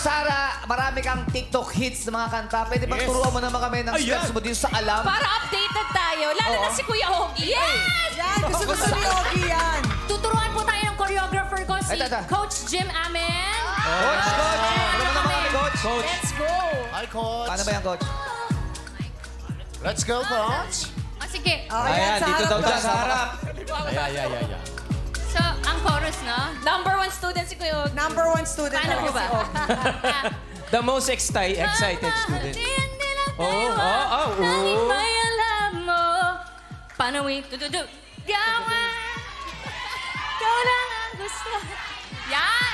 Sara, marami kang TikTok hits na mga kanta. Pwede bang turuan mo naman kami ng steps mo din sa alam? Para updated tayo. Lalo na si Kuya Ogie. Yes! Yan, gusto ni Ogie yan. Tuturuan po tayo ng choreographer ko, si Coach Jim Amen. Coach! Ano naman kami, Coach? Let's go! Hi, Coach. Paano ba yan, Coach? Let's go, Coach. Sige. Ayan, dito daw tayo sa harap. Ayan. So, ang chorus, no? Number 1 student si Kuya Ogie. Number 1 student. Paano po ba? The most excited student. Nanging may alam mo. Paano itutudu? Gawan. Ikaw lang ang gusto. Yan!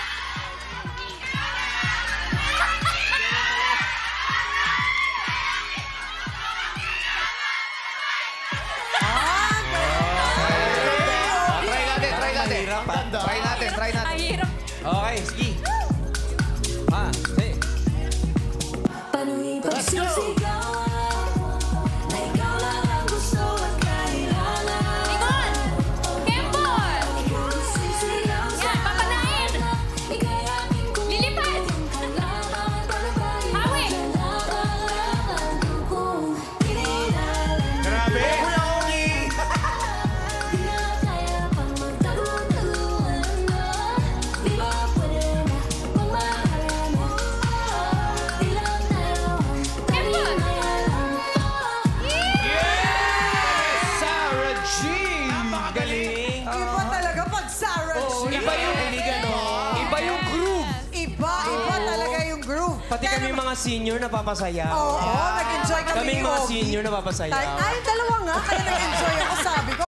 Try natin. Ang hirap. Okay, sige. Sige. Paano ipagsisigawan na ikaw lang ang gusto at kailangan? Ikon! Kembol! Yan, papanain! Lilipad! Hawi! Grabe! Kuya Ogie! Galing! Iba talaga pag Sarah G. Iba yung groove. Iba talaga yung groove. Pati kami mga senior napapasayaw. Oo, nag-enjoy kami Kaming ni mga Ogie. senior napapasayaw. Ay, dalawa nga. Kaya nag-enjoy ako, sabi ko.